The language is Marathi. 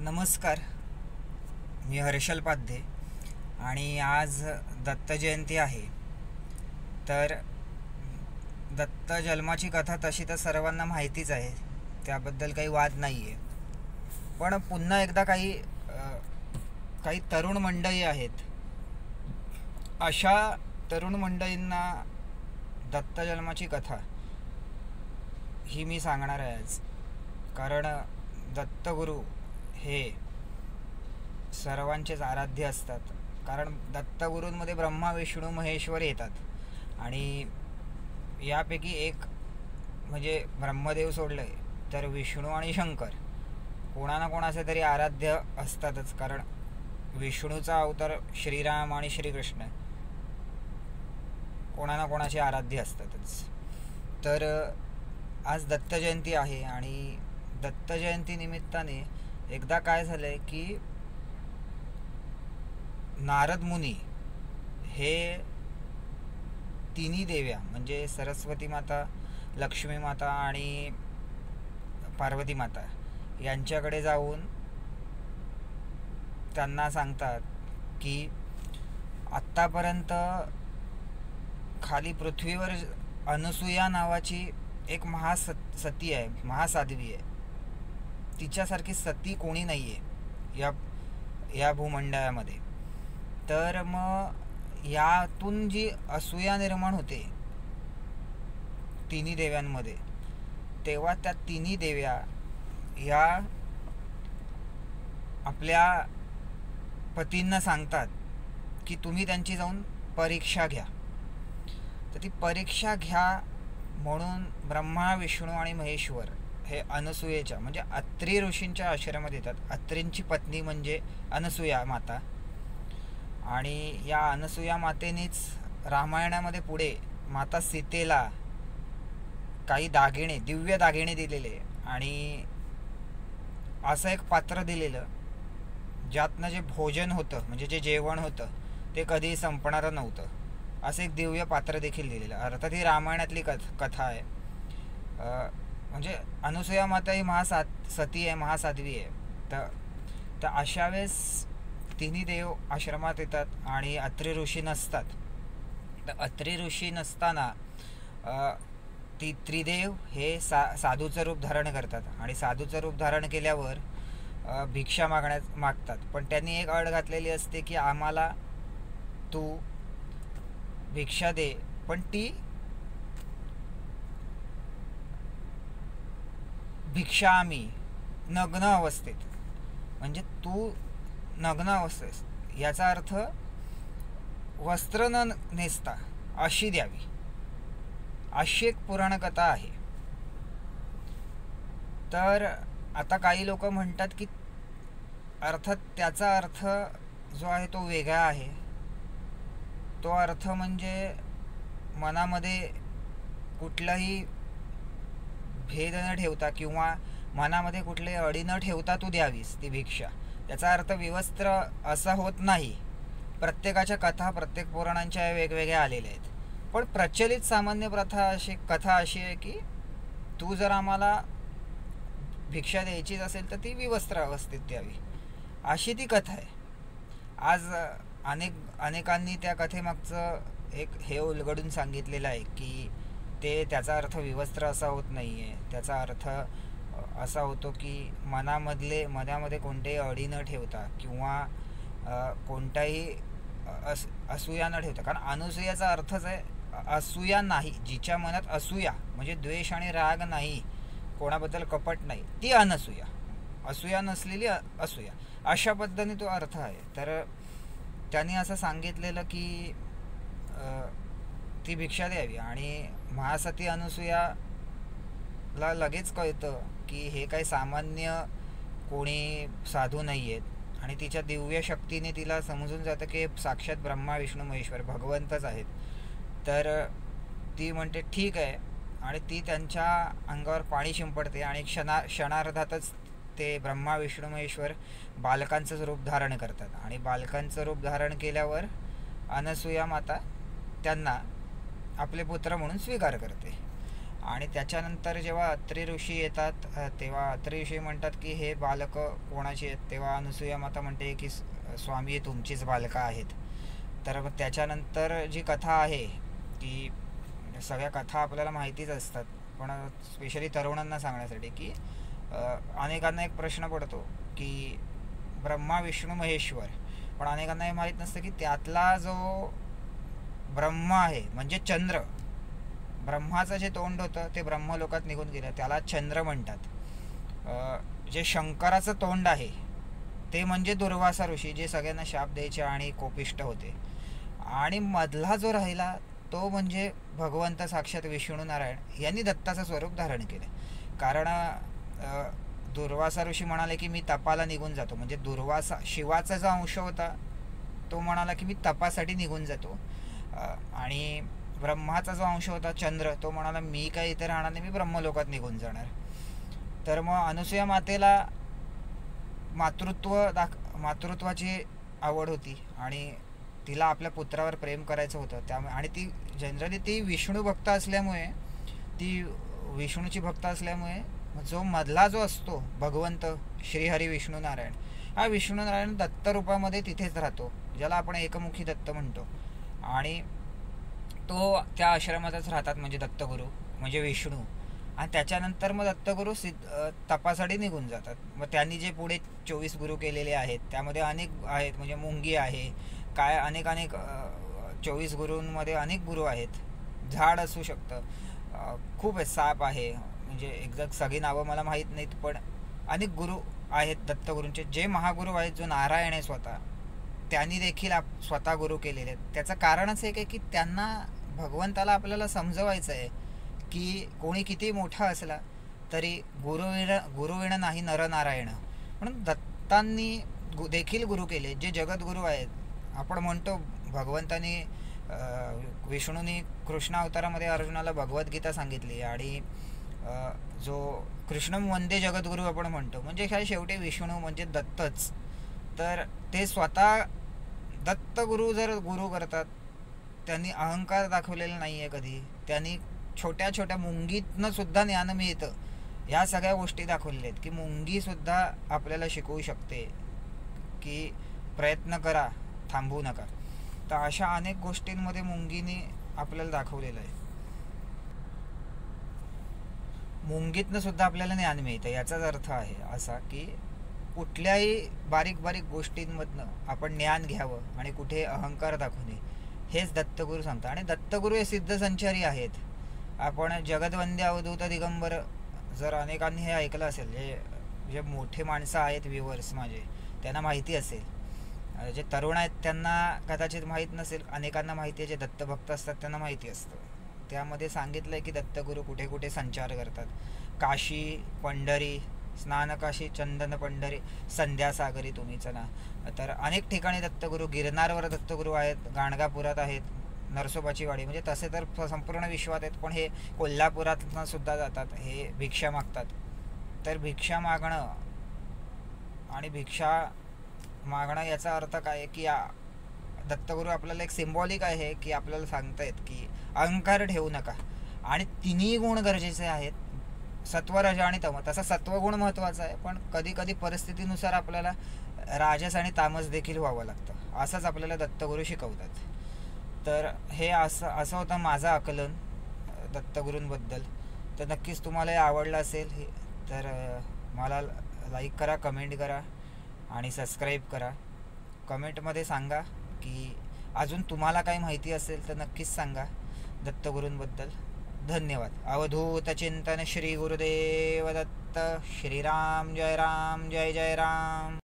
नमस्कार. मी हर्षल पाध्ये आणि आज दत्त जयंती आहे. तर दत्त जन्माची कथा तशी तर सर्वांना माहितीच आहे, त्याबद्दल काही वाद नाही आहे. पण पुन्हा एकदा काही तरुण मंडळी आहेत, अशा तरुण मंडळींना दत्त जन्माची कथा ही मी सांगणार आहे आज. कारण दत्तगुरू हे सर्वांचेच आराध्य असतात. कारण दत्तगुरूंमध्ये ब्रह्मा विष्णू महेश्वर येतात आणि यापैकी एक म्हणजे ब्रह्मदेव सोडले तर विष्णू आणि शंकर कोणा ना कोणाचे तरी आराध्य असतातच. कारण विष्णूचा अवतार श्रीराम आणि श्रीकृष्ण कोणा ना कोणाचे आराध्य असतातच. तर आज दत्त जयंती आहे आणि दत्त जयंती निमित्ताने एकदा काय झालंय की नारद मुनी हे तिन्ही देव्या म्हणजे सरस्वती माता, लक्ष्मी माता आणि पार्वती माता यांच्याकडे जाऊन त्यांना सांगतात की आत्तापर्यंत खाली पृथ्वीवर अनसूया नावाची एक महासती आहे, महासाध्वी आहे. तिच्यासारखी सती कोणी नाही आहे या भूमंडळामध्ये. तर मग यातून जी असूया निर्माण होते तिन्ही देव्यांमध्ये, तेव्हा त्या तिन्ही देव्या या आपल्या पतींना सांगतात की तुम्ही त्यांची जाऊन परीक्षा घ्या. तर ती परीक्षा घ्या म्हणून ब्रह्मा विष्णू आणि महेश्वर हे अनसूयेच्या म्हणजे अत्री ऋषींच्या आश्रमात येतात. अत्रींची पत्नी म्हणजे अनसूया माता. आणि या अनसूया मातेनेच रामायणामध्ये पुढे माता सीतेला काही दागिने, दिव्य दागिने दिलेले आणि असं एक पात्र दिलेलं ज्यातनं जे भोजन होतं म्हणजे जे जेवण होतं ते कधीही संपणारं नव्हतं. असं एक दिव्य पात्र देखील दिलेलं. अर्थात ही रामायणातली कथा आहे. म्हणजे अनसूया माता ही सती आहे, महासाध्वी आहे. तर अशा वेळेस तिन्ही देव आश्रमात येतात आणि अत्री ऋषी नसतात. तर अत्री ऋषी नसताना ती त्रिदेव हे साधूचं रूप धारण करतात आणि साधूचं रूप धारण केल्यावर भिक्षा मागतात. पण त्यांनी एक अट घातलेली असते की आम्हाला तू भिक्षा दे, पण ती भिक्षा आम्ही नग्न अवस्थेत, म्हणजे तू नग्न अवस्थेत याचा अर्थ वस्त्र न नेसता अशी द्यावी, अशी एक पुराणकथा आहे. तर आता काही लोक म्हणतात की अर्थात त्याचा अर्थ जो आहे तो वेगळा आहे. तो अर्थ म्हणजे मनामध्ये कुठलाही भेद न ठेवता किंवा मनामध्ये कुठली अडी न ठेवता तू द्यावीस ती भिक्षा. याचा अर्थ विवस्त्र असा होत नाही. प्रत्येकाच्या कथा, प्रत्येक पुराणांच्या वेगवेगळ्या आलेल्या आहेत. पण प्रचलित सामान्य कथा अशी आहे की तू जर आम्हाला भिक्षा द्यायचीच असेल तर ती विवस्त्र अवस्थेत द्यावी, अशी ती कथा आहे. आज अनेकांनी त्या कथेमागचं एक हे उलगडून सांगितलेलं आहे की त्याचा अर्थ विवस्त्र असा होत नाही आहे. त्याचा अर्थ असा होतो की मनामध्ये कोणत्याही अडी न ठेवता किंवा कोणताही असूया न ठेवता. कारण अनसूयाचा अर्थच आहे असूया नाही. जिच्या मनात असूया म्हणजे द्वेष आणि राग नाही, कोणाबद्दल कपट नाही, ती अनसूया. असूया नसलेली असूया, अशा पद्धतीने तो अर्थ आहे. तर त्यांनी असं सांगितलेलं की ती भिक्षा द्यावी आणि महासती अनसूयाला लगेच कळतं की हे काही सामान्य कोणी साधू नाही आहेत आणि तिच्या दिव्य शक्तीने तिला समजून जातं की साक्षात ब्रह्मा विष्णू महेश्वर भगवंतच आहेत. तर ती म्हणते ठीक आहे आणि ती त्यांच्या अंगावर पाणी शिंपडते आणि क्षणार्धातच ते ब्रह्मा विष्णू महेश्वर बालकांचं रूप धारण करतात. आणि बालकांचं रूप धारण केल्यावर अनसूया माता त्यांना आपले पुत्र म्हणून स्वीकार करते आणि त्याच्यानंतर जेव्हा अत्री ऋषी येतात तेव्हा अत्री ऋषी म्हणतात की हे बालक कोणाची आहेत, तेव्हा अनुसूया माता म्हणते की स्वामी तुमचीच बालकं आहेत. तर मग त्याच्यानंतर जी कथा आहे ती, सगळ्या कथा आपल्याला माहितीच असतात, पण स्पेशली तरुणांना सांगण्यासाठी की अनेकांना एक प्रश्न पडतो की ब्रह्मा विष्णू महेश्वर, पण अनेकांना हे माहीत नसतं की त्यातला जो ब्रह्मा आहे म्हणजे चंद्र, ब्रह्माचं जे तोंड होतं ते ब्रह्मलोकात निघून गेलं, त्याला चंद्र म्हणतात. जे शंकराचं तोंड आहे ते म्हणजे दुर्वासा ऋषी, जे सगळ्यांना शाप द्यायचे आणि कोपिष्ट होते. आणि मधला जो राहिला तो म्हणजे भगवंत साक्षात विष्णू नारायण यांनी दत्ताचं स्वरूप धारण केलं. कारण दुर्वासा ऋषी म्हणाले की मी तपाला निघून जातो, म्हणजे दुर्वासा शिवाचा जो अंश होता तो म्हणाला की मी तपासाठी निघून जातो. आणि ब्रह्माचा जो अंश होता चंद्र, तो म्हणाला मी काही इथे राहणार नाही, मी ब्रह्मलोकात निघून जाणार. तर मग अनुसूया मातेला मातृत्वाची आवड होती आणि तिला आपल्या पुत्रावर प्रेम करायचं होतं. त्यामुळे आणि ती जनरली ती विष्णू भक्त असल्यामुळे, ती विष्णूची भक्त असल्यामुळे जो मधला जो असतो भगवंत श्रीहरी विष्णू नारायण, हा विष्णू नारायण दत्त रूपामध्ये तिथेच राहतो, ज्याला आपण एकमुखी दत्त म्हणतो. आणि तो त्या आश्रमातच राहतात, म्हणजे दत्तगुरू म्हणजे विष्णू. आणि त्याच्यानंतर मग दत्तगुरू तपासाठी निघून जातात. मग त्यांनी जे पुढे 24 गुरु केलेले आहेत त्यामध्ये अनेक आहेत, म्हणजे मुंगी आहे काय, अनेक 24 गुरूंमध्ये अनेक गुरु आहेत. झाड असू शकतं, खूप आहे, साप आहे, म्हणजे एक्झॅक्ट सगळी नावं मला माहीत नाहीत, पण अनेक गुरु आहेत दत्तगुरूंचे. जे महागुरु आहेत, जो नारायण आहे स्वतः, त्यांनी देखील स्वतः गुरु केलेले आहेत. त्याचं कारणच एक आहे की त्यांना भगवंताला आपल्याला समजवायचं आहे की कोणी किती मोठा असला तरी गुरुविण नाही नरनारायण, म्हणून दत्तांनी देखील गुरु केले जे जगद्गुरू आहेत. आपण म्हणतो भगवंतानी विष्णूंनी कृष्ण अवतारामध्ये अर्जुनाला भगवद्गीता सांगितली, आणि जो कृष्णम वंदे जगद्गुरू आपण म्हणतो, म्हणजे काय शेवटी विष्णू म्हणजे दत्तच. तर ते स्वतः दत्तगुरू जर गुरु करतात, त्यांनी अहंकार दाखवलेला नाही आहे कधी, त्यांनी छोट्या छोट्या मुंगीतनं सुद्धा ज्ञान मिळतं ह्या सगळ्या गोष्टी दाखवलेल्या आहेत की मुंगीसुद्धा आपल्याला शिकवू शकते की प्रयत्न करा, थांबू नका. तर अशा अनेक गोष्टींमध्ये मुंगीने आपल्याला दाखवलेलं आहे. मुंगीतनं सुद्धा आपल्याला ज्ञान मिळतं, याचाच अर्थ आहे असा की कुठल्याही बारीक बारीक गोष्टींमधनं आपण ज्ञान घ्यावं आणि कुठे अहंकार दाखवू नये, हेच दत्तगुरू सांगतात. आणि दत्तगुरू हे सिद्ध संचारी आहेत. आपण जगद्वंद्य अवधूत दिगंबर, जर अनेकांनी हे ऐकलं असेल, जे मोठे माणसं आहेत व्ह्युअर्स माझे, त्यांना माहिती असेल. जे तरुण आहेत त्यांना कदाचित माहीत नसेल, अनेकांना माहिती आहे, जे दत्तभक्त असतात त्यांना माहिती असतं. त्यामध्ये सांगितलं आहे की दत्तगुरू कुठे कुठे संचार करतात. काशी, पंढरी, स्नानकाशी, चंदन पंढरी, संध्यासागरी तुम्ही चला. तर अनेक ठिकाणी दत्तगुरू, गिरनारवर दत्तगुरू आहेत, गाणगापुरात आहेत, नरसोबाची वाडी, म्हणजे तसे तर संपूर्ण विश्वात आहेत, पण हे कोल्हापुरातनं सुद्धा जातात, हे भिक्षा मागतात. तर भिक्षा मागणं आणि भिक्षा मागणं याचा अर्थ काय की दत्तगुरू आपल्याला एक सिम्बॉलिक आहे की आपल्याला सांगतायत की अहंकार ठेवू नका. आणि तिन्ही गुण गरजेचे आहेत, सत्व, रज आणि तम. तसा सत्वगुण महत्त्वाचा आहे, पण कधी कधी परिस्थितीनुसार आपल्याला राजस आणि तामस देखील व्हावं लागतं, असंच आपल्याला दत्तगुरू शिकवतात. तर हे असं होतं माझं आकलन दत्तगुरूंबद्दल. तर नक्कीच तुम्हाला हे आवडलं असेल तर मला लाईक करा, कमेंट करा आणि सबस्क्राईब करा. कमेंटमध्ये सांगा की अजून तुम्हाला काही माहिती असेल तर नक्कीच सांगा दत्तगुरूंबद्दल. धन्यवाद. अवधूत चिंतन श्री गुरुदेव दत्त. श्रीराम जय राम, जय जय राम.